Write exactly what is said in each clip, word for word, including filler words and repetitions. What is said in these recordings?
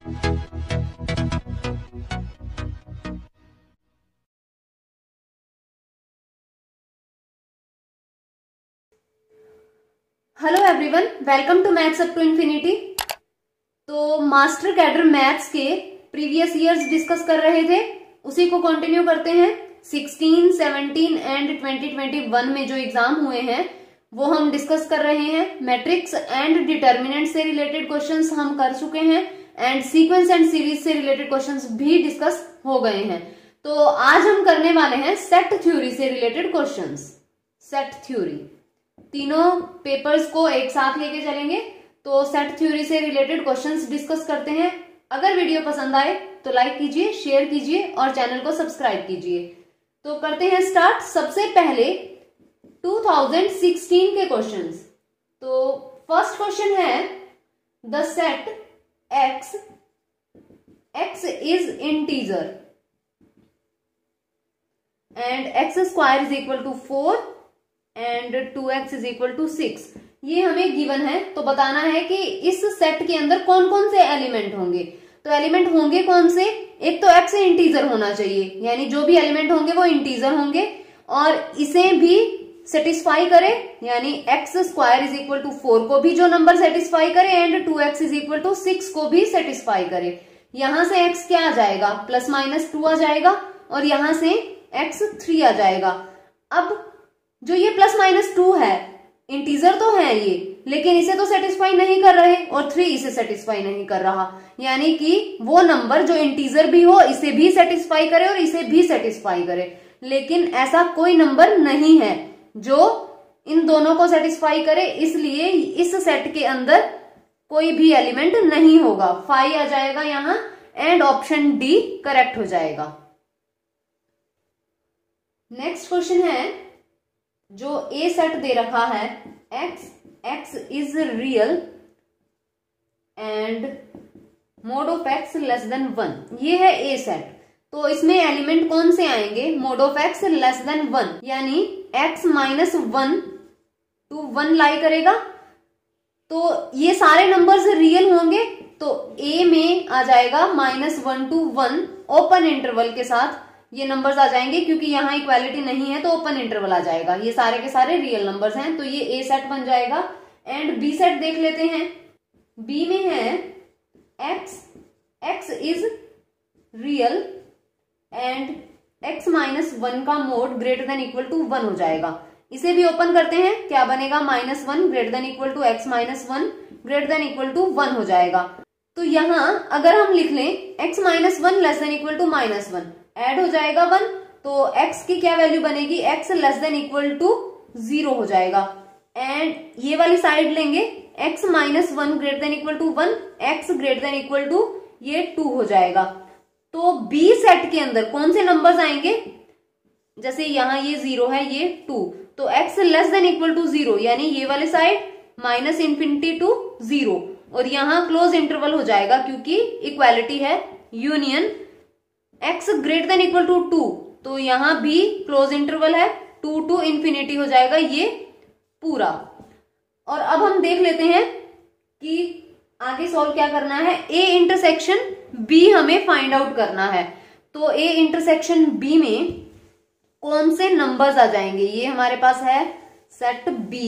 Hello everyone, welcome to maths up to infinity. तो master cadre maths के previous years discuss कर रहे थे, उसी को कंटिन्यू करते हैं। Sixteen, seventeen and twenty twenty one में जो एग्जाम हुए हैं वो हम डिस्कस कर रहे हैं। मैट्रिक्स एंड डिटर्मिनेंट से रिलेटेड क्वेश्चंस हम कर चुके हैं एंड सीक्वेंस एंड सीरीज से रिलेटेड क्वेश्चंस भी डिस्कस हो गए हैं। तो आज हम करने वाले हैं सेट थ्योरी से रिलेटेड क्वेश्चंस। सेट थ्योरी, तीनों पेपर्स को एक साथ लेके चलेंगे, तो सेट थ्योरी से रिलेटेड क्वेश्चंस डिस्कस करते हैं। अगर वीडियो पसंद आए तो लाइक कीजिए, शेयर कीजिए और चैनल को सब्सक्राइब कीजिए। तो करते हैं स्टार्ट। सबसे पहले टू थाउजेंड सिक्सटीन के क्वेश्चंस। तो फर्स्ट क्वेश्चन है the set x x is integer and x square is equal to four and two X is equal to six. ये हमें गिवन है, तो बताना है कि इस सेट के अंदर कौन कौन से एलिमेंट होंगे। तो एलिमेंट होंगे कौन से? एक तो एक्स इंटीजर होना चाहिए, यानी जो भी एलिमेंट होंगे वो इंटीजर होंगे और इसे भी सेटिस्फाई करे, यानी x square is equal to four को भी जो नंबर सेटिस्फाई करे and two X is equal to six को भी सेटिस्फाई करे। यहां से एक्स क्या आ जाएगा? प्लस माइनस टू आ जाएगा और यहां से एक्स थ्री आ जाएगा। अब जो ये प्लस माइनस टू है, इंटीजर तो है ये, लेकिन इसे तो सेटिस्फाई नहीं कर रहे और थ्री इसे सेटिस्फाई नहीं कर रहा, यानी कि वो नंबर जो इंटीजर भी हो इसे भी सेटिस्फाई करे और इसे भी सेटिस्फाई करे। लेकिन ऐसा कोई नंबर नहीं है जो इन दोनों को सेटिस्फाई करे, इसलिए इस सेट के अंदर कोई भी एलिमेंट नहीं होगा। फाइव आ जाएगा यहां एंड ऑप्शन डी करेक्ट हो जाएगा। नेक्स्ट क्वेश्चन है, जो ए सेट दे रखा है x x is real and mod of x less than one, ये है ए सेट। तो इसमें एलिमेंट कौन से आएंगे? Mod of x less than one, यानी x minus one to one lie करेगा। तो ये सारे नंबर्स रियल होंगे, तो a में आ जाएगा minus one to one open interval के साथ ये नंबर्स आ जाएंगे, क्योंकि यहाँ इक्वालिटी नहीं है तो ओपन इंटरवल आ जाएगा। ये सारे के सारे रियल नंबर्स हैं, तो ये ए सेट बन जाएगा। एंड बी सेट देख लेते हैं। बी में है x x is real and x minus one का mod greater than equal to one हो जाएगा। इसे भी ओपन करते हैं, क्या बनेगा? Minus one greater than equal to x minus one greater than equal to one हो जाएगा। तो यहां अगर हम लिख लें x minus one less than equal to minus one, add हो जाएगा वन, तो x की क्या वैल्यू बनेगी? x less than equal to zero हो जाएगा। एंड ये वाली साइड लेंगे, x minus one greater than equal to one, x greater than equal to ये टू हो जाएगा। तो b सेट के अंदर कौन से नंबर्स आएंगे? जैसे यहाँ ये जीरो है, ये टू, तो x less than equal to zero, यानी ये वाली side minus infinity to zero, और यहाँ क्लोज इंटरवल हो जाएगा क्योंकि इक्वालिटी है। Union x greater than equal to two, तो यहां भी क्लोज इंटरवल है, टू टू इंफिनिटी हो जाएगा ये पूरा। और अब हम देख लेते हैं कि आगे सॉल्व क्या करना है। a इंटरसेक्शन b हमें फाइंड आउट करना है। तो a इंटरसेक्शन b में कौन से नंबर्स आ जाएंगे? ये हमारे पास है set b,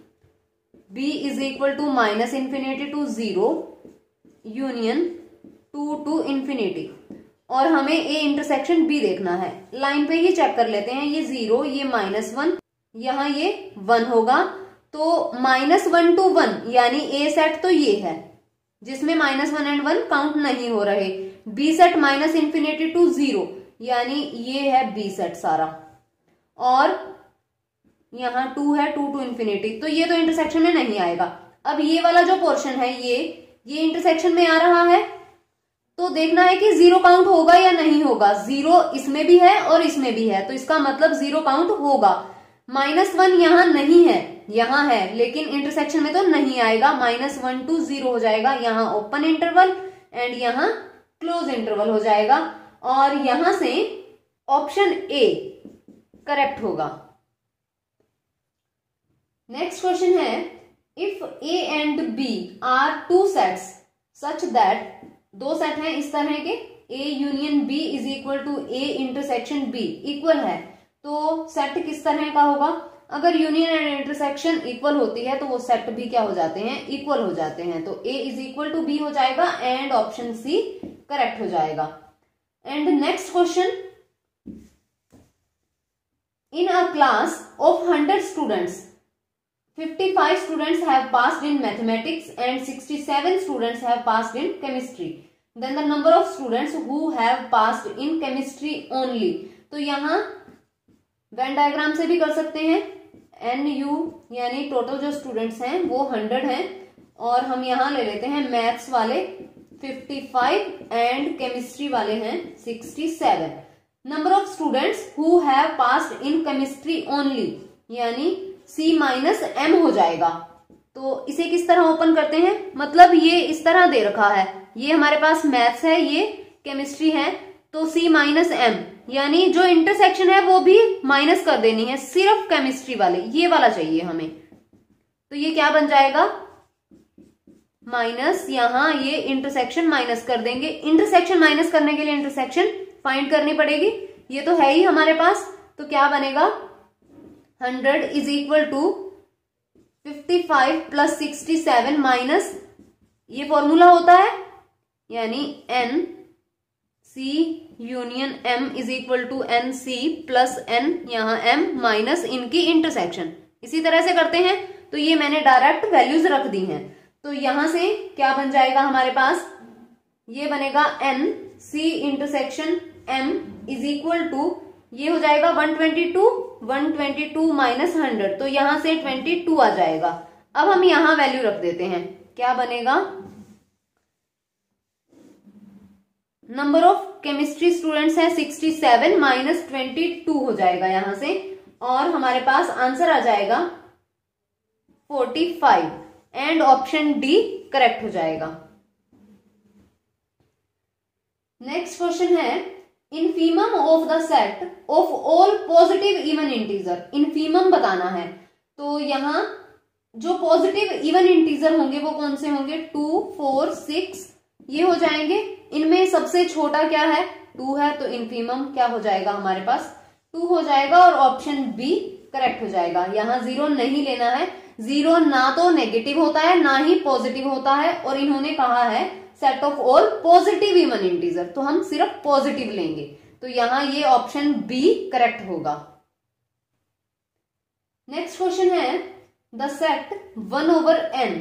b is equal to minus infinity to zero union two to infinity, और हमें ए इंटरसेक्शन बी देखना है। लाइन पे ही चेक कर लेते हैं, ये जीरो, ये माइनस वन, यहाँ ये वन होगा। तो माइनस वन टू वन, यानी ए सेट तो ये है जिसमें minus one and one count नहीं हो रहे। B set minus infinity to zero, यानी ये है बी सेट सारा, और यहाँ टू है, टू टू इंफिनिटी, तो ये तो इंटरसेक्शन में नहीं आएगा। अब ये वाला जो पोर्शन है ये ये इंटरसेक्शन में आ रहा है, तो देखना है कि जीरो काउंट होगा या नहीं होगा। जीरो इसमें भी है और इसमें भी है, तो इसका मतलब जीरो काउंट होगा। माइनस वन यहाँ नहीं है, यहाँ है, लेकिन इंटरसेक्शन में तो नहीं आएगा। माइनस वन टू जीरो हो जाएगा, यहाँ ओपन इंटरवल एंड यहाँ क्लोज इंटरवल हो जाएगा, और यहां से ऑप्शन ए करेक्ट होगा। नेक्स्ट क्वेश्चन है, if A and B are two sets such that दो सेट हैं इस तरह के, A union B is equal to A intersection B equal है, तो सेट किस तरह का होगा? अगर यूनियन एंड इंटरसेक्शन इक्वल होती है तो वो सेट भी क्या हो जाते हैं? इक्वल हो जाते हैं। तो A is equal to B हो जाएगा एंड ऑप्शन सी करेक्ट हो जाएगा। And next question, in a class of hundred students fifty-five students have passed in mathematics and sixty-seven students have passed in chemistry. Then the number of students who have passed in chemistry only. तो यहाँ Venn diagram से भी कर सकते हैं। N U यानी total जो students हैं वो हंड्रेड हैं और हम यहाँ ले लेते हैं मैथ्स वाले पचपन एंड केमिस्ट्री वाले हैं सड़सठ। Number of students who have passed in chemistry only यानी सी माइनस एम हो जाएगा। तो इसे किस तरह ओपन करते हैं? मतलब ये इस तरह दे रखा है, ये हमारे पास मैथ्स है, ये केमिस्ट्री है, तो सी माइनस एम यानी जो इंटरसेक्शन है वो भी माइनस कर देनी है, सिर्फ केमिस्ट्री वाले ये वाला चाहिए हमें। तो ये क्या बन जाएगा? माइनस, यहां ये इंटरसेक्शन माइनस कर देंगे। इंटरसेक्शन माइनस करने के लिए इंटरसेक्शन फाइंड करनी पड़ेगी, ये तो है ही हमारे पास। तो क्या बनेगा? Hundred is equal to fifty five plus sixty seven minus ये फॉर्मूला होता है यानी N C union M is equal to N C plus N, यहां एम माइनस इनकी इंटरसेक्शन। इसी तरह से करते हैं। तो ये मैंने डायरेक्ट वैल्यूज रख दी हैं। तो यहां से क्या बन जाएगा हमारे पास? ये बनेगा N C intersection M is equal to, ये हो जाएगा one twenty two, one twenty two minus hundred, तो यहां से ट्वेंटी टू आ जाएगा। अब हम यहां वैल्यू रख देते हैं, क्या बनेगा? नंबर ऑफ केमिस्ट्री स्टूडेंट्स है sixty seven minus twenty two हो जाएगा यहां से, और हमारे पास आंसर आ जाएगा forty five and option D correct हो जाएगा। नेक्स्ट क्वेश्चन है, infimum of the set of all positive even integer. Infimum बताना है, तो यहाँ जो पॉजिटिव इवन इंटीजर होंगे वो कौन से होंगे? टू, फोर, सिक्स ये हो जाएंगे। इनमें सबसे छोटा क्या है? टू है, तो इनफीमम क्या हो जाएगा हमारे पास? टू हो जाएगा और ऑप्शन बी करेक्ट हो जाएगा। यहाँ जीरो नहीं लेना है, जीरो ना तो नेगेटिव होता है ना ही पॉजिटिव होता है, और इन्होंने कहा है set of all positive even integer, तो हम सिर्फ पॉजिटिव लेंगे। तो यहां ये ऑप्शन बी करेक्ट होगा। नेक्स्ट क्वेश्चन है, the set one over N,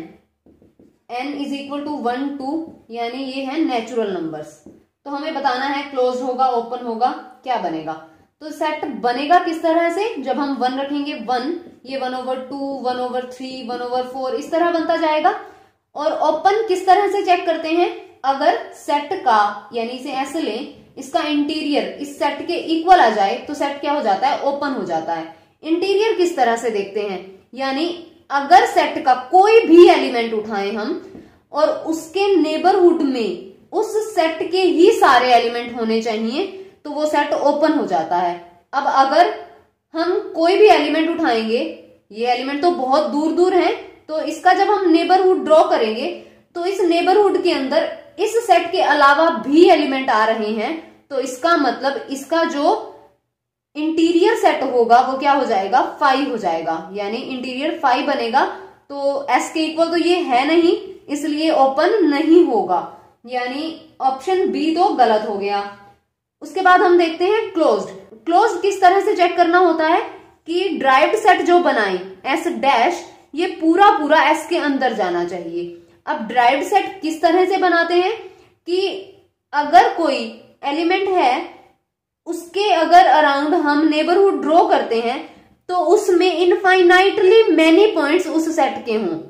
N is equal to one two यानी ये है नेचुरल नंबर्स। तो हमें बताना है क्लोज होगा ओपन होगा, क्या बनेगा? तो सेट बनेगा किस तरह से? जब हम वन रखेंगे वन, ये one over two, one over three, one over four इस तरह बनता जाएगा। और ओपन किस तरह से चेक करते हैं? अगर सेट का यानी इसे ऐसे लें, इसका इंटीरियर इस सेट के इक्वल आ जाए तो सेट क्या हो जाता है? ओपन हो जाता है। इंटीरियर किस तरह से देखते हैं? यानी अगर सेट का कोई भी एलिमेंट उठाएं हम और उसके नेबरहुड में उस सेट के ही सारे एलिमेंट होने चाहिए तो वो सेट ओपन हो जाता है। अब अगर हम कोई भी एलिमेंट उठाएंगे, ये एलिमेंट तो बहुत दूर दूर है, तो इसका जब हम नेबरहुड ड्रॉ करेंगे तो इस नेबरहुड के अंदर इस सेट के अलावा भी एलिमेंट आ रहे हैं, तो इसका मतलब इसका जो इंटीरियर सेट होगा वो क्या हो जाएगा? फाइव हो जाएगा, यानी इंटीरियर फाइव बनेगा। तो एस के इक्वल तो ये है नहीं, इसलिए ओपन नहीं होगा, यानी ऑप्शन बी तो गलत हो गया। उसके बाद हम देखते हैं क्लोज्ड। क्लोज्ड किस तरह से चेक करना होता है कि ड्राइव्ड सेट जो बनाए एस डैश, ये पूरा पूरा एस के अंदर जाना चाहिए। अब ड्राइव्ड सेट किस तरह से बनाते हैं कि अगर कोई एलिमेंट है उसके अगर अराउंड हम नेबरहुड ड्रॉ करते हैं तो उसमें इनफाइनाइटली मेनी पॉइंट्स उस सेट के हों।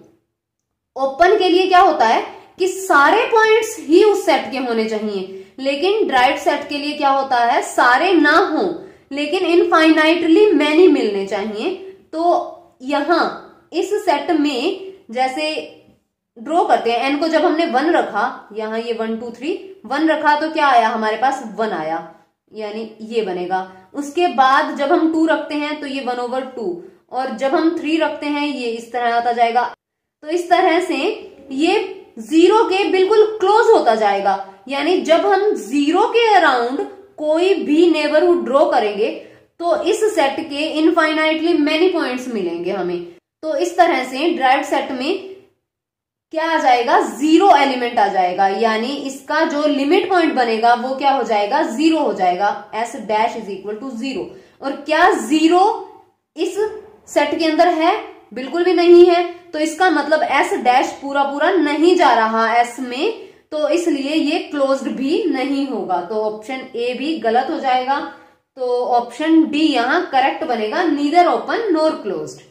ओपन के लिए क्या होता है कि सारे पॉइंट्स ही उस सेट के होने चाहिए, लेकिन ड्राइव्ड सेट के लिए क्या होता है? सारे ना हो लेकिन इनफाइनाइटली मेनी मिलने चाहिए। तो यहां इस सेट में जैसे ड्रॉ करते हैं, एन को जब हमने वन रखा, यहां ये वन टू थ्री वन रखा तो क्या आया हमारे पास? वन आया, यानी ये बनेगा। उसके बाद जब हम टू रखते हैं तो ये वन ओवर टू, और जब हम थ्री रखते हैं ये इस तरह आता जाएगा। तो इस तरह से ये जीरो के बिल्कुल क्लोज होता जाएगा, यानी जब हम जीरो के अराउंड कोई भी नेबरहुड ड्रॉ करेंगे तो इस सेट के इनफाइनाइटली मेनी पॉइंट्स मिलेंगे हमें। तो इस तरह से ड्राइव्ड सेट में क्या आ जाएगा, जीरो एलिमेंट आ जाएगा, यानी इसका जो लिमिट पॉइंट बनेगा वो क्या हो जाएगा, जीरो हो जाएगा। S dash is equal to zero. और क्या जीरो इस सेट के अंदर है, बिल्कुल भी नहीं है। तो इसका मतलब एस डैश पूरा पूरा नहीं जा रहा एस में, तो इसलिए ये क्लोज्ड भी नहीं होगा। तो ऑप्शन ए भी गलत हो जाएगा। तो ऑप्शन डी यहां करेक्ट बनेगा, neither open nor closed.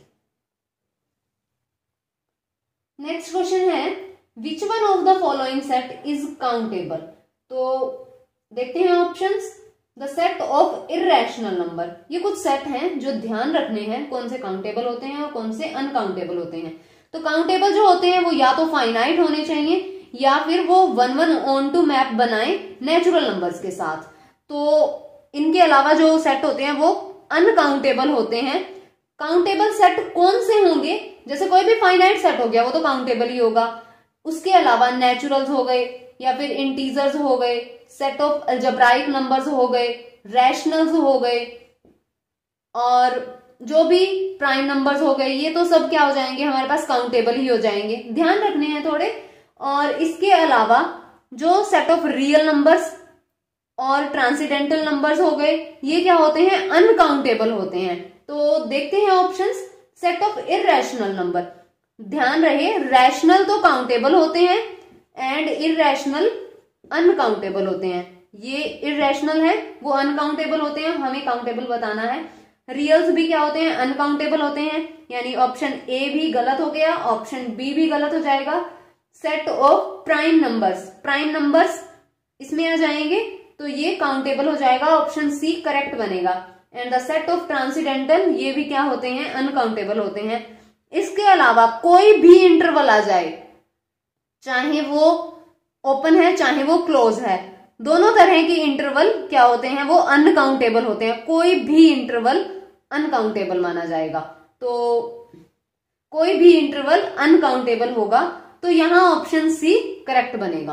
Next question है which one of the following set is countable. तो देखते हैं options. The set of irrational number, ये कुछ सेट हैं जो ध्यान रखने हैं कौन से काउंटेबल होते हैं और कौन से अनकाउंटेबल होते हैं। तो काउंटेबल जो होते हैं वो या तो फाइनाइट होने चाहिए या फिर वो one one onto map बनाए नेचुरल नंबर्स के साथ। तो इनके अलावा जो सेट होते हैं वो अनकाउंटेबल होते हैं। काउंटेबल सेट कौन से होंगे, जैसे कोई भी फाइनाइट सेट हो गया वो तो काउंटेबल ही होगा। उसके अलावा नेचुरल्स हो गए या फिर इंटीजर्स हो गए, सेट ऑफ अलजेब्राइक नंबर्स हो गए, रैशनल्स हो गए और जो भी प्राइम नंबर्स हो गए, ये तो सब क्या हो जाएंगे, हमारे पास काउंटेबल ही हो जाएंगे। ध्यान रखने हैं थोड़े। और इसके अलावा जो सेट ऑफ रियल नंबर्स और ट्रांसीडेंटल नंबर्स हो गए, ये क्या होते हैं, अनकाउंटेबल होते हैं। तो देखते हैं options. Set of irrational number, ध्यान रहे रैशनल तो काउंटेबल होते हैं एंड इर्रेशनल अनकाउंटेबल होते हैं। ये इर्रेशनल है वो अनकाउंटेबल होते हैं, हमें काउंटेबल बताना है। रियल्स भी क्या होते हैं, अनकाउंटेबल होते हैं, यानी ऑप्शन ए भी गलत हो गया, ऑप्शन बी भी गलत हो जाएगा। Set of prime numbers, prime numbers इसमें आ जाएंगे तो ये काउंटेबल हो जाएगा, ऑप्शन सी करेक्ट बनेगा। And the set of transcendental, ये भी क्या होते हैं, अनकाउंटेबल होते हैं। इसके अलावा कोई भी इंटरवल आ जाए, चाहे वो ओपन है चाहे वो क्लोज है, दोनों तरह के इंटरवल क्या होते हैं, वो अनकाउंटेबल होते हैं। कोई भी इंटरवल अनकाउंटेबल माना जाएगा। तो कोई भी इंटरवल अनकाउंटेबल होगा, तो यहां ऑप्शन सी करेक्ट बनेगा।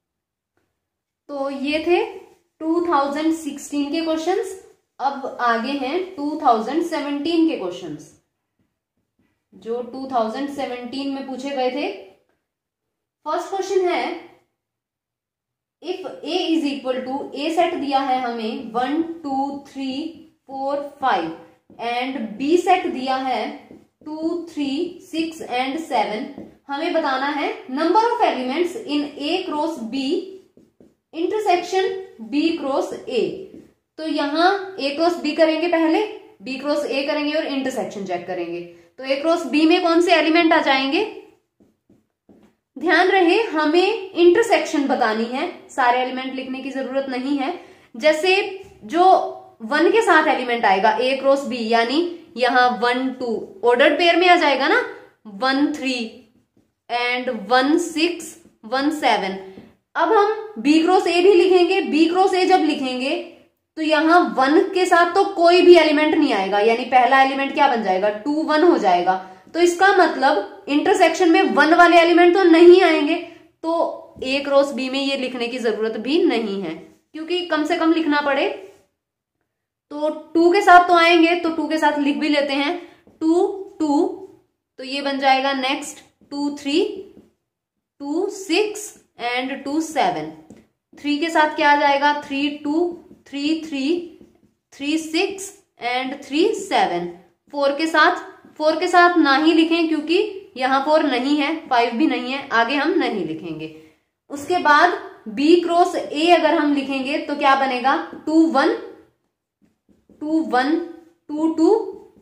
तो ये थे टू थाउजेंड सिक्सटीन के क्वेश्चंस। अब आगे हैं टू थाउजेंड सेवेंटीन के क्वेश्चंस जो टू थाउजेंड सेवेंटीन में पूछे गए थे। फर्स्ट क्वेश्चन है if A is equal to, A set दिया है हमें one two three four five and B set दिया है two three six and seven. हमें बताना है number of elements in A cross B intersection B cross A. तो यहां ए क्रॉस बी करेंगे पहले, बी क्रॉस ए करेंगे और इंटरसेक्शन चेक करेंगे। तो ए क्रॉस बी में कौन से एलिमेंट आ जाएंगे, ध्यान रहे हमें इंटरसेक्शन बतानी है, सारे एलिमेंट लिखने की जरूरत नहीं है। जैसे जो वन के साथ एलिमेंट आएगा ए क्रॉस बी, यानी यहां वन टू ऑर्डर्ड पेयर में आ जाएगा ना, one three and one six one seven. अब हम बी क्रॉस ए भी लिखेंगे, बी क्रॉस ए जब लिखेंगे तो यहां वन के साथ तो कोई भी एलिमेंट नहीं आएगा, यानी पहला एलिमेंट क्या बन जाएगा, टू वन हो जाएगा। तो इसका मतलब इंटरसेक्शन में वन वाले एलिमेंट तो नहीं आएंगे, तो ए क्रॉस बी में ये लिखने की जरूरत भी नहीं है, क्योंकि कम से कम लिखना पड़े। तो टू के साथ तो आएंगे, तो टू के साथ लिख भी लेते हैं, टू टू, तो ये बन जाएगा next two three two six and two seven. Three के साथ क्या आ जाएगा, three two three three three six and three seven. Four के साथ, फोर के साथ ना ही लिखें क्योंकि यहां फोर नहीं है, फाइव भी नहीं है, आगे हम नहीं लिखेंगे। उसके बाद बी क्रॉस ए अगर हम लिखेंगे तो क्या बनेगा, two one to one two two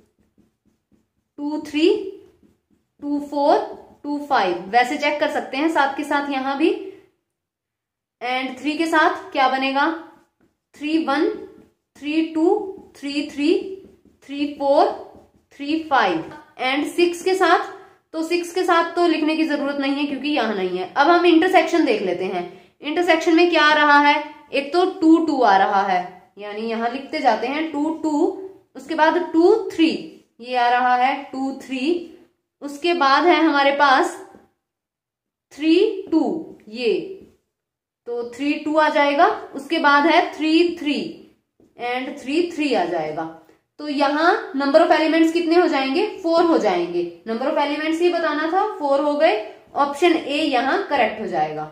two three two four two five, वैसे चेक कर सकते हैं साथ के साथ यहां भी। एंड थ्री के साथ क्या बनेगा, three one three two three three three four three five. And six के साथ, तो सिक्स के साथ तो लिखने की जरूरत नहीं है क्योंकि यहां नहीं है। अब हम इंटरसेक्शन देख लेते हैं। इंटरसेक्शन में क्या आ रहा है, एक तो टू टू आ रहा है, यानी यहां लिखते जाते हैं टू टू, उसके बाद टू थ्री, ये आ रहा है टू थ्री, उसके बाद है हमारे पास थ्री टू, ये तो थ्री टू आ जाएगा, उसके बाद है three three and three three आ जाएगा। तो यहाँ नंबर ऑफ एलिमेंट्स कितने हो जाएंगे, फोर हो जाएंगे। नंबर ऑफ एलिमेंट्स ये बताना था, फोर हो गए। ऑप्शन ए यहाँ करेक्ट हो जाएगा।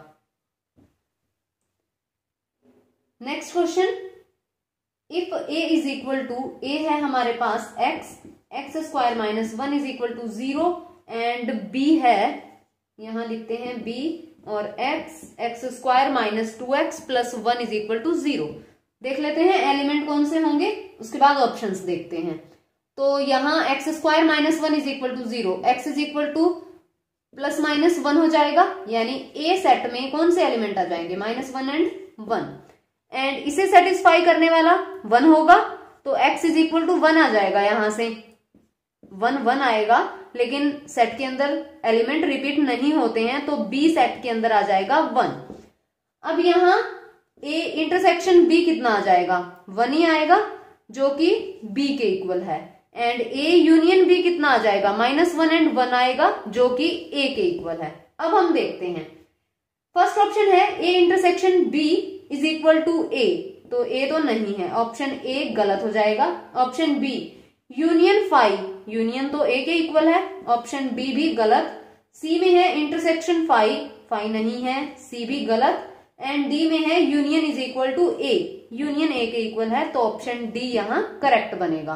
Next question, if a is equal to, a है हमारे पास x, x square minus one is equal to zero and b है, यहां लिखते हैं b, और x, x square minus two x plus one is equal to zero. देख लेते हैं एलिमेंट कौन से होंगे, उसके बाद ऑप्शंस देखते हैं। तो यहाँ x square minus one is equal to zero, x is equal to plus minus one हो जाएगा, यानी ए सेट में कौन से एलिमेंट आ जाएंगे, minus one and one, and इसे सेटिस्फाई करने वाला वन होगा, तो x is equal to one आ जाएगा। यहां से वन वन आएगा, लेकिन सेट के अंदर एलिमेंट रिपीट नहीं होते हैं, तो b सेट के अंदर आ जाएगा वन। अब यहाँ a इंटरसेक्शन b कितना आ जाएगा, वन ही आएगा, जो कि b के इक्वल है, एंड a यूनियन b कितना आ जाएगा, माइनस वन एंड वन आएगा, जो कि a के इक्वल है। अब हम देखते हैं, फर्स्ट ऑप्शन है a intersection b is equal to A, तो ए तो नहीं है, ऑप्शन ए गलत हो जाएगा। Option B union five, union तो ए के इक्वल है, ऑप्शन बी भी गलत। सी में है इंटरसेक्शन फाइव, फाइव नहीं है, सी भी गलत। एंड डी में है union is equal to A, union A के इक्वल है, तो ऑप्शन डी यहां करेक्ट बनेगा।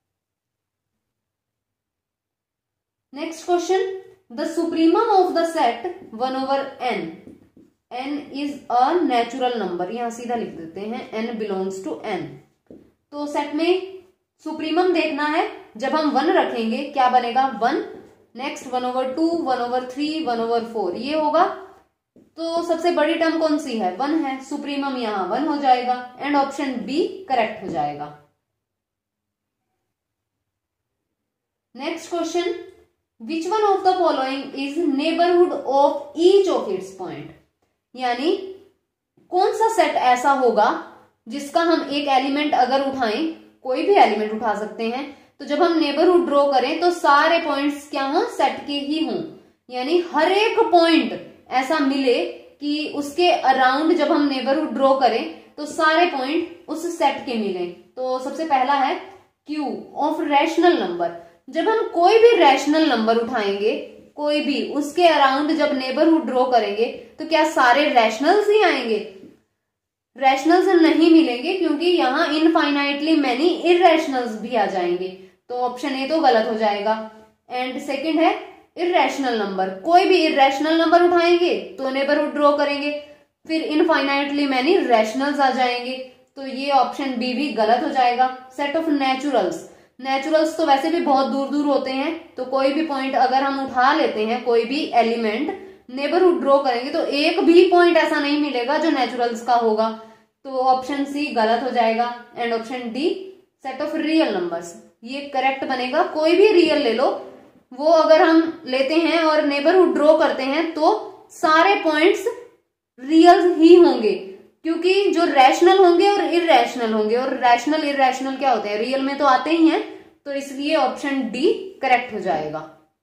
Next question, the supremum of the set one over N, n is a natural number, यहां सीधा लिख देते हैं n बिलोंग्स टू n। तो सेट में सुप्रीमम देखना है, जब हम वन रखेंगे क्या बनेगा, one, next one over two, one over three, one over four, ये होगा। तो सबसे बड़ी टर्म कौन सी है, वन है, सुप्रीमम यहाँ वन हो जाएगा, एंड ऑप्शन बी करेक्ट हो जाएगा। Next question, which one of the following is neighbourhood of each of its point, यानी कौन सा सेट ऐसा होगा जिसका हम एक एलिमेंट अगर उठाएं, कोई भी एलिमेंट उठा सकते हैं, तो जब हम नेबरहुड ड्रॉ करें तो सारे पॉइंट्स क्या हों, सेट के ही हों, यानी हर एक पॉइंट ऐसा मिले कि उसके अराउंड जब हम नेबरहुड ड्रॉ करें तो सारे पॉइंट उस सेट के मिले। तो सबसे पहला है क्यू ऑफ रैशनल नंबर, जब हम कोई भी रैशनल नंबर उठाएंगे, कोई भी, उसके अराउंड जब नेबरहुड ड्रॉ करेंगे तो क्या सारे रैशनल्स ही आएंगे, रैशनल्स नहीं मिलेंगे, क्योंकि यहाँ इनफाइनाइटली मैनी इररेशनल्स भी आ जाएंगे, तो ऑप्शन ए तो गलत हो जाएगा। एंड सेकंड है इररेशनल नंबर, कोई भी इररेशनल नंबर उठाएंगे तो नेबरहुड ड्रॉ करेंगे, फिर इनफाइनाइटली मैनी रैशनल्स आ जाएंगे, तो ये ऑप्शन बी भी गलत हो जाएगा। सेट ऑफ नेचुरल्स, नेचुरल्स तो वैसे भी बहुत दूर दूर होते हैं, तो कोई भी पॉइंट अगर हम उठा लेते हैं, कोई भी एलिमेंट नेबरहुड ड्रॉ करेंगे तो एक भी पॉइंट ऐसा नहीं मिलेगा जो नेचुरल्स का होगा, तो ऑप्शन सी गलत हो जाएगा। And option D set of real numbers, ये करेक्ट बनेगा। कोई भी रियल ले लो, वो अगर हम लेते हैं और नेबरहुड ड्रॉ करते हैं तो सारे पॉइंट्स रियल ही होंगे, क्योंकि जो रैशनल होंगे और इररेशनल होंगे, और रैशनल इररेशनल क्या होते हैं, रियल में तो आते ही हैं, तो इसलिए ऑप्शन डी करेक्ट हो जाएगा।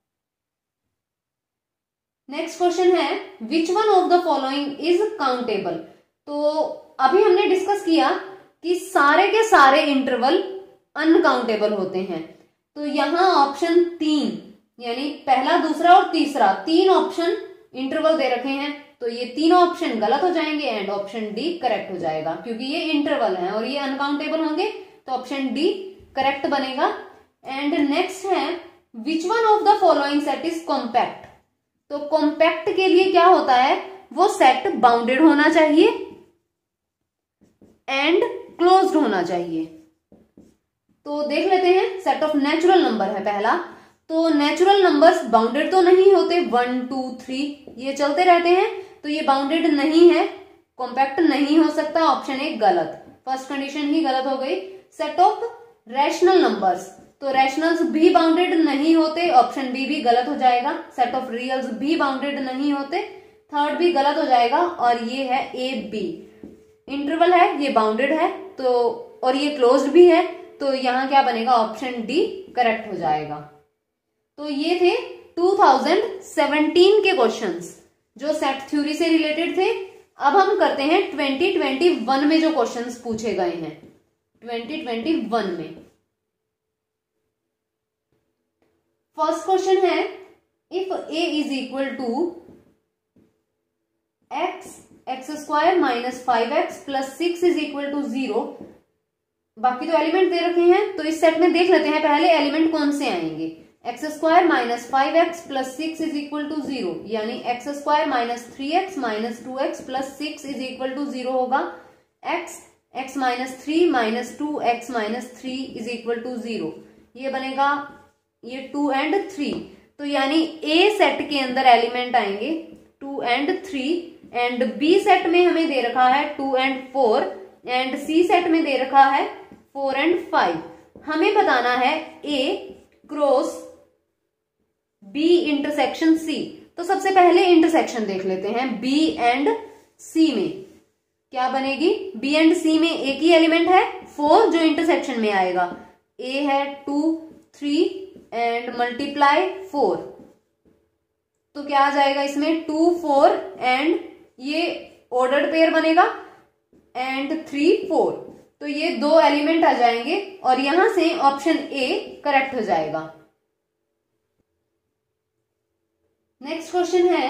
नेक्स्ट क्वेश्चन है which one of the following is countable. तो अभी हमने डिस्कस किया कि सारे के सारे इंटरवल अनकाउंटेबल होते हैं, तो यहां ऑप्शन तीन, यानी पहला, दूसरा और तीसरा, तीन ऑप्शन इंटरवल दे रखे हैं, तो ये तीनों ऑप्शन गलत हो जाएंगे, एंड ऑप्शन डी करेक्ट हो जाएगा, क्योंकि ये इंटरवल हैं और ये अनकाउंटेबल होंगे, तो ऑप्शन डी करेक्ट बनेगा। एंड नेक्स्ट है which one of the following set is compact. तो कॉम्पैक्ट के लिए क्या होता है, वो सेट बाउंडेड होना चाहिए एंड क्लोज्ड होना चाहिए। तो देख लेते हैं, सेट ऑफ नेचुरल नंबर है पहला, तो नेचुरल नंबर्स बाउंडेड तो नहीं होते, वन टू थ्री ये चलते रहते हैं, तो ये बाउंडेड नहीं है, कॉम्पैक्ट नहीं हो सकता, ऑप्शन ए गलत, फर्स्ट कंडीशन ही गलत हो गई। सेट ऑफ रैशनल नंबर्स, तो रैशनल्स भी बाउंडेड नहीं होते, ऑप्शन बी भी गलत हो जाएगा। सेट ऑफ रियल्स भी बाउंडेड नहीं होते, थर्ड भी गलत हो जाएगा, और ये है ए बी, इंटरवल है, ये बाउंडेड है, तो और ये क्लोज्ड भी है, तो यहां क्या बनेगा, ऑप्शन डी करेक्ट हो जाएगा। तो ये थे टू थाउजेंड सेवनटीन के क्वेश्चंस जो सेट थ्योरी से रिलेटेड थे। अब हम करते हैं ट्वेंटी ट्वेंटी वन में जो क्वेश्चंस पूछे गए हैं, ट्वेंटी ट्वेंटी वन में। फर्स्ट क्वेश्चन है if a is equal to x x square minus five x plus six is equal to zero. बाकी तो एलिमेंट दे रखे हैं, तो इस सेट में देख लेते हैं पहले एलिमेंट कौन से आएंगे। X square minus five x plus six is equal to zero, यानी x square minus three x minus two x plus six is equal to zero होगा। X x minus three minus two x minus three is equal to zero, ये बनेगा ये to and three. तो यानी ए set के अंदर element आएंगे two and three, and B set में हमें दे रखा है two and four, and C set में दे रखा है फोर एंड फाइव। हमें बताना है A cross B intersection C. तो सबसे पहले इंटरसेक्शन देख लेते हैं बी एंड सी में क्या बनेगी। बी एंड सी में एक ही एलिमेंट है फोर जो इंटरसेक्शन में आएगा। ए है two three and multiply four, तो क्या आ जाएगा इसमें टू फोर एंड ये ऑर्डर्ड पेयर बनेगा एंड थ्री फोर, तो ये दो एलिमेंट आ जाएंगे और यहां से ऑप्शन ए करेक्ट हो जाएगा। नेक्स्ट क्वेश्चन है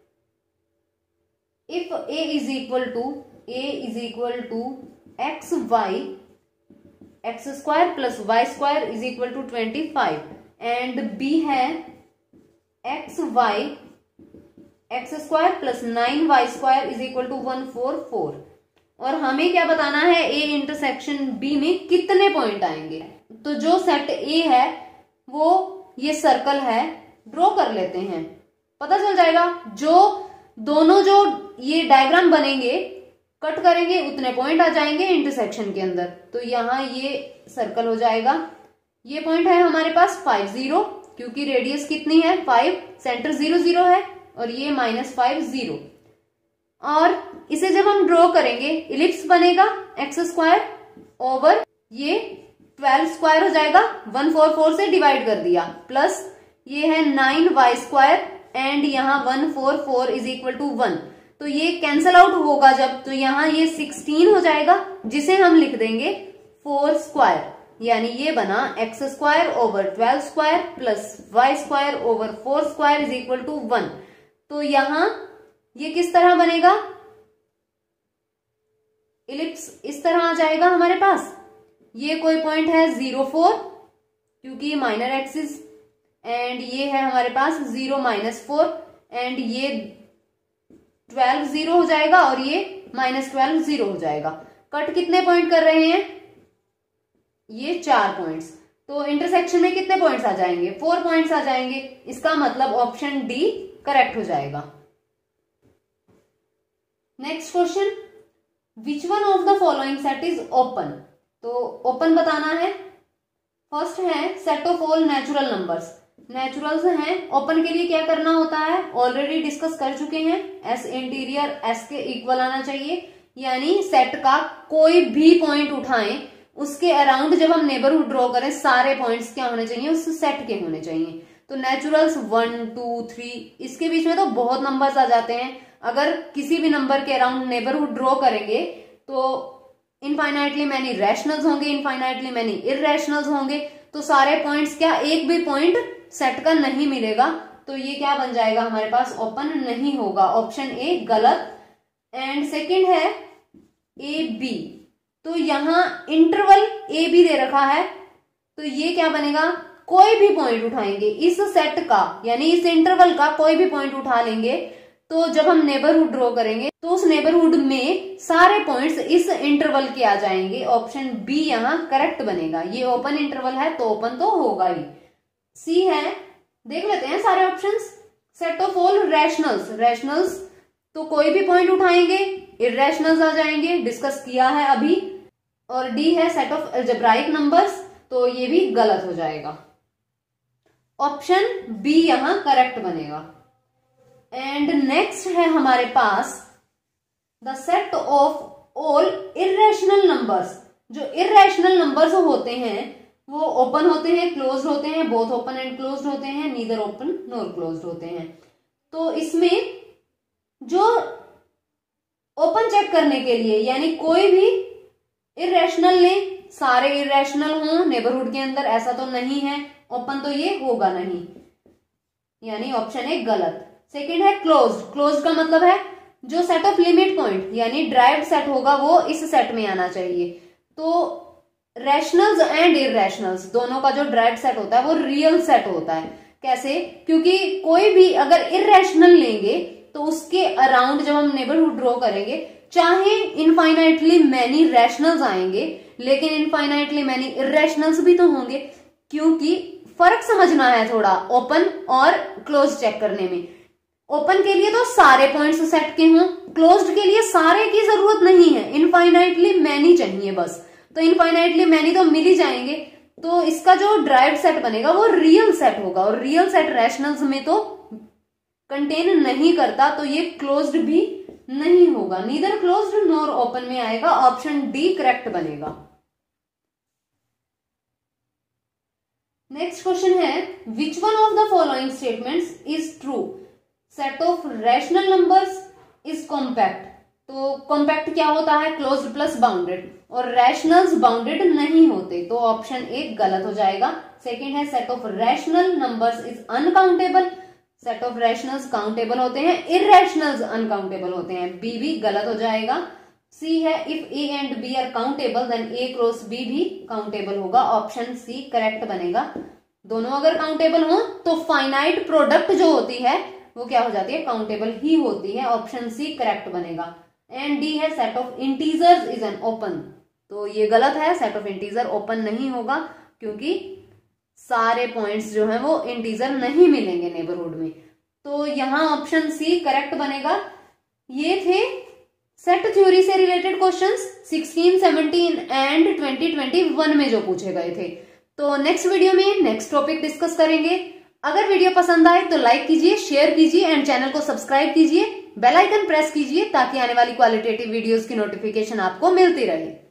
if a is equal to A is equal to x y x square plus y square is equal to twenty five and b है x y x square plus nine y square is equal to one four four, और हमें क्या बताना है ए intersection B में कितने point आएंगे। तो जो सेट ए है वो ये सर्कल है, ड्रॉ कर लेते हैं, पता चल जाएगा। जो दोनों जो ये डायग्राम बनेंगे कट करेंगे उतने पॉइंट आ जाएंगे इंटरसेक्शन के अंदर। तो यहाँ ये सर्कल हो जाएगा, ये पॉइंट है हमारे पास फाइव जीरो, क्योंकि रेडियस कितनी है फाइव, सेंटर जीरो जीरो है, और ये माइनस फाइव जीरो। और इसे जब हम ड्रॉ करेंगे इलिप्स बनेगा एक्स स्क्वायर ओवर ये ट्वेल्व स्क्वायर हो जाएगा, वन फोर फोर से डिवाइड कर दिया, प्लस ये है नाइन वाई स्क्वायर एंड यहाँ one four four is equal to one. तो ये कैंसल आउट होगा जब, तो यहाँ ये सिक्सटीन हो जाएगा, जिसे हम लिख देंगे फोर स्क्वायर, यानी ये बना x square over twelve square plus y square over four square is equal to one. तो यहां ये किस तरह बनेगा, इलिप्स इस तरह आ जाएगा हमारे पास। ये कोई पॉइंट है जीरो फोर क्योंकि ये माइनर एक्सिस, एंड ये है हमारे पास जीरो माइनस फोर, एंड ये ट्वेल्व जीरो हो जाएगा और ये माइनस ट्वेल्व जीरो हो जाएगा। कट कितने पॉइंट कर रहे हैं, ये चार पॉइंट्स। तो इंटरसेक्शन में कितने पॉइंट्स आ जाएंगे, फोर पॉइंट्स आ जाएंगे। इसका मतलब ऑप्शन डी करेक्ट हो जाएगा। Next question, which one of the following set is open. तो ओपन बताना है। फर्स्ट है set of all natural numbers. Naturals हैं, ओपन के लिए क्या करना होता है ऑलरेडी डिस्कस कर चुके हैं, एस इंटीरियर एस के इक्वल आना चाहिए, यानी सेट का कोई भी पॉइंट उठाएं उसके अराउंड जब हम नेबरहुड ड्रॉ करें सारे पॉइंट्स क्या होने चाहिए, उस सेट के होने चाहिए। तो नेचुरल्स वन टू थ्री, इसके बीच में तो बहुत नंबर्स आ जाते हैं। अगर किसी भी नंबर के अराउंड नेबरहुड ड्रॉ करेंगे तो इनफाइनाइटली मैनी रैशनल्स होंगे, इनफाइनाइटली मैनी इररेशनल्स होंगे, तो सारे पॉइंट्स क्या, एक भी पॉइंट सेट का नहीं मिलेगा। तो ये क्या बन जाएगा हमारे पास, ओपन नहीं होगा, ऑप्शन ए गलत। एंड सेकंड है ए बी, तो यहां इंटरवल ए बी दे रखा है, तो ये क्या बनेगा, कोई भी पॉइंट उठाएंगे इस सेट का, यानी इस इंटरवल का कोई भी पॉइंट उठा लेंगे, तो जब हम नेबरहुड ड्रॉ करेंगे तो उस नेबरहुड में सारे पॉइंट्स इस इंटरवल के आ जाएंगे। ऑप्शन बी यहाँ करेक्ट बनेगा। ये ओपन इंटरवल है तो ओपन तो होगा ही। सी है, देख लेते हैं सारे options. Set of all rationals, rationals तो कोई भी पॉइंट उठाएंगे, इररेशनल्स आ जाएंगे, डिस्कस किया है अभी। और डी है सेट ऑफ अलजेब्राइक नंबर्स, तो ये भी गलत हो जाएगा। ऑप्शन बी यहां करेक्ट बनेगा। एंड नेक्स्ट है हमारे पास the set of all irrational numbers. जो इररेशनल नंबर्स होते हैं वो ओपन होते हैं, क्लोज होते हैं, बोथ ओपन एंड क्लोज होते हैं, नीदर ओपन नॉर क्लोज होते हैं। तो इसमें जो ओपन चेक करने के लिए, यानी कोई भी इरेशनल लें, सारे इरेशनल हों नेबरहुड के अंदर, ऐसा तो नहीं है, ओपन तो ये होगा नहीं, यानी ऑप्शन ए गलत। सेकंड है क्लोज्ड। क्लोज्ड का मतलब है जो सेट ऑफ लिमिट पॉइंट यानी ड्राइव्ड सेट होगा वो इस सेट में आना चाहिए। तो रैशनल्स एंड इरेशनल्स दोनों का जो ड्राइव्ड सेट होता है वो रियल सेट होता है। कैसे? क्योंकि कोई भी अगर इरेशनल लेंगे तो उसके अराउंड जब हम नेबरहुड ड्रॉ करेंगे, चाहे इनफाइनाइटली मैनी रैशनल्स आएंगे लेकिन इनफाइनाइटली मैनी इरेशनल्स भी तो होंगे, क्योंकि फर्क समझना है थोड़ा ओपन और क्लोज चेक करने में। ओपन के लिए तो सारे पॉइंट्स सेट के हों, क्लोज्ड के लिए सारे की जरूरत नहीं है, इनफाइनाइटली मैनी चाहिए बस। तो इनफाइनाइटली मैनी तो मिल ही जाएंगे, तो इसका जो ड्राइव्ड सेट बनेगा वो रियल सेट होगा, और रियल सेट रैशनल्स में तो कंटेन नहीं करता, तो ये क्लोज्ड भी नहीं होगा, नीदर क्लोज्ड नॉर ओपन में आएगा। ऑप्शन डी करेक्ट बनेगा। नेक्स्ट क्वेश्चन है which one of the following statements is true? Set of rational numbers is compact. तो कॉम्पैक्ट क्या होता है? क्लोज्ड प्लस बाउंडेड, और रैशनल्स बाउंडेड नहीं होते, तो ऑप्शन ए गलत हो जाएगा। सेकंड है set of rational numbers is uncountable. Set of rationals countable होते हैं, इरैशनल्स अनकाउंटेबल होते हैं, बी भी गलत हो जाएगा। सी है if A and B are countable then A cross B भी काउंटेबल होगा, ऑप्शन सी करेक्ट बनेगा। दोनों अगर काउंटेबल हो तो फाइनाइट प्रोडक्ट जो होती है वो क्या हो जाती है? काउंटेबल ही होती है, ऑप्शन सी करेक्ट बनेगा। एंड डी है set of integers is an open. तो ये गलत है, सेट ऑफ इंटीजर ओपन नहीं होगा क्योंकि सारे पॉइंट्स जो हैं वो इंटीजर नहीं मिलेंगे नेबरहुड में, तो यहां ऑप्शन सी करेक्ट बनेगा। ये थे सेट थ्योरी से related questions sixteen, seventeen and twenty twenty one में जो पूछे गए थे। तो नेक्स्ट वीडियो में नेक्स्ट टॉपिक डिस्कस करेंगे। अगर वीडियो पसंद आए तो लाइक कीजिए, शेयर कीजिए एंड चैनल को सब्सक्राइब कीजिए, बेल आइकन प्रेस कीजिए ताकि आने वाली क्वालिटेटिव वीडियोस की नोटिफिकेशन आपको मिलती रहे।